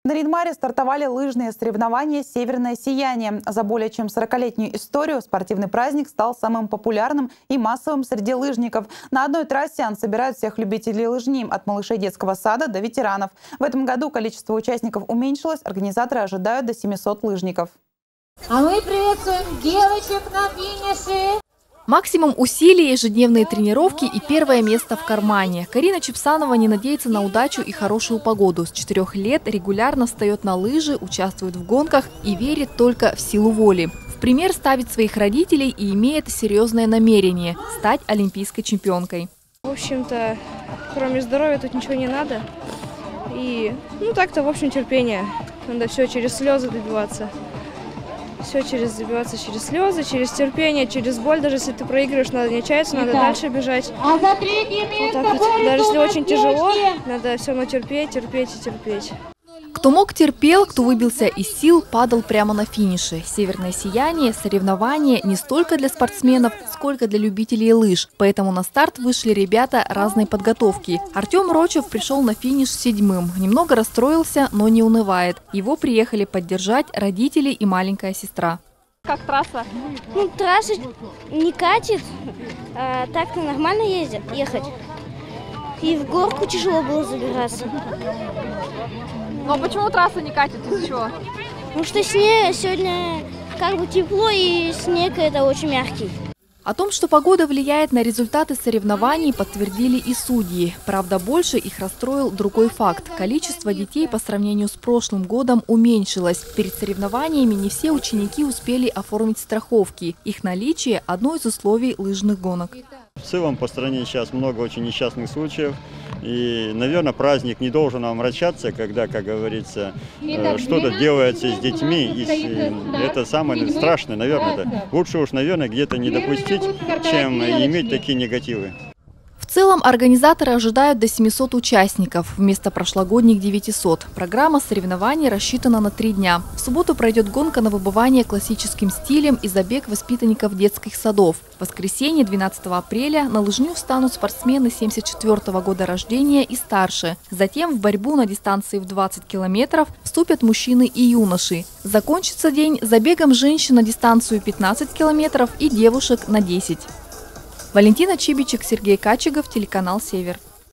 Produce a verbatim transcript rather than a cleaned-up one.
На Ридмаре стартовали лыжные соревнования «Северное сияние». За более чем сорокалетнюю историю спортивный праздник стал самым популярным и массовым среди лыжников. На одной трассе он собирает всех любителей лыжни, от малышей детского сада до ветеранов. В этом году количество участников уменьшилось, организаторы ожидают до семисот лыжников. А мы приветствуем девочек на финише! Максимум усилий, ежедневные тренировки и первое место в кармане. Карина Чепсанова не надеется на удачу и хорошую погоду. С четырех лет регулярно встает на лыжи, участвует в гонках и верит только в силу воли. В пример ставит своих родителей и имеет серьезное намерение – стать олимпийской чемпионкой. В общем-то, кроме здоровья тут ничего не надо. И, ну так-то, в общем, терпение. Надо все через слезы добиваться. Все через добиваться через слезы, через терпение, через боль. Даже если ты проигрываешь, надо не отчаяться, надо дальше бежать. А за третье место вот вот. Даже если очень тяжело, надо все равно терпеть, терпеть и терпеть. Кто мог, терпел, кто выбился из сил, падал прямо на финише. «Северное сияние» – соревнование не столько для спортсменов, сколько для любителей лыж. Поэтому на старт вышли ребята разной подготовки. Артем Рочев пришел на финиш седьмым. Немного расстроился, но не унывает. Его приехали поддержать родители и маленькая сестра. Как трасса? Ну, трасса не катит, а так-то нормально ездит, ехать. И в горку тяжело было забираться. Но почему трасса не катит? Из-за чего? Потому что снег сегодня как бы тепло, и снег это очень мягкий. О том, что погода влияет на результаты соревнований, подтвердили и судьи. Правда, больше их расстроил другой факт. Количество детей по сравнению с прошлым годом уменьшилось. Перед соревнованиями не все ученики успели оформить страховки. Их наличие – одно из условий лыжных гонок. В целом по стране сейчас много очень несчастных случаев. И, наверное, праздник не должен омрачаться, когда, как говорится, что-то делается с детьми. И это самое страшное, наверное. Это. Лучше уж, наверное, где-то не допустить, чем иметь такие негативы. В целом организаторы ожидают до семисот участников, вместо прошлогодних девятисот. Программа соревнований рассчитана на три дня. В субботу пройдет гонка на выбывание классическим стилем и забег воспитанников детских садов. В воскресенье, двенадцатого апреля, на лыжню встанут спортсмены семьдесят четвёртого года рождения и старше. Затем в борьбу на дистанции в двадцать километров вступят мужчины и юноши. Закончится день забегом женщин на дистанцию пятнадцать километров и девушек на десять. Валентина Чибичек, Сергей Качегов, телеканал «Север».